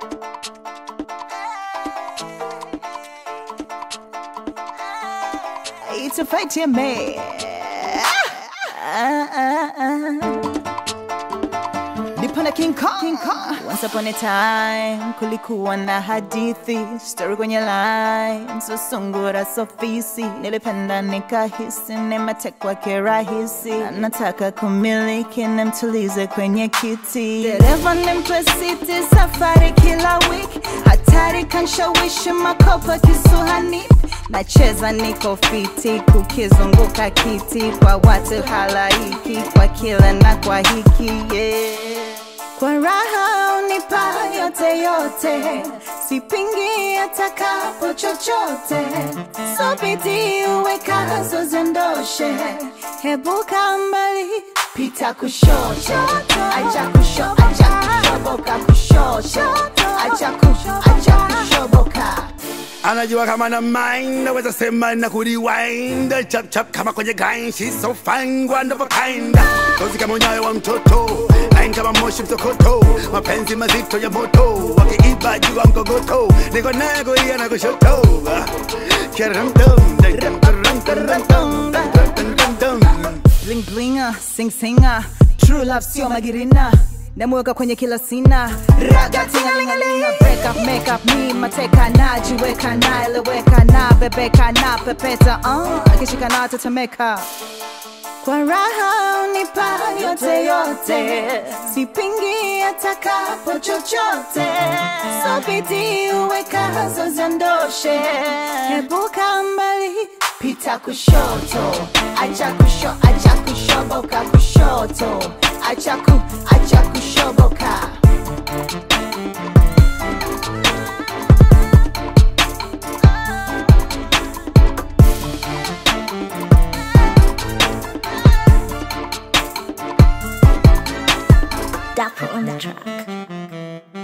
It's a fight here, man. Nipana King Kong. Once upon a time, kulikuwa na hadithi, story kwenye line, so sungura so fisi, nilipenda nikahisi, nimetekwa kirahisi, nataka kumiliki, nimtulize kwenye kiti. Dereva nimpe siti, safari kila wiki, hatari kanshawishi makopa kisuhani. Nacheza niko fiti, kukizunguka kiti, kwa watu halaiki, kwa kila na kwa hiki, yeah. Kwa raha unipa yote yote, sipingi atakapo chochote, so bidii uwekazo zendoshe, hebuka mbali, pita kushoto, acha kushoboka kushoto, acha kushoboka. Anajua kama na mind, naweza sema na kurewind. Chap chap kama kwenye grind, she's so fine, wonderful kind. Tozi kama unyayo wa mtoto, line kama moshi mtokoto, mapenzi mazito ya moto, wakiiba juu wa mkogoto, niko naye kulia na kushoto. Bling blinga, sing singa, true love sio magirina, namweka kwenye kila sina, raga tingalingalinga, break up, make up, me mateka na, jiweka na, eleweka na, bebeka na, pepeta, akishika na tetemeka. Kwa raha unipa yote yote, sipingi atakapo chochote, so bidii uwekazo zendoshe, hebuka mbali, pita kushoto, acha kushoboka kushoto, acha kushoboka. Dapper on the track.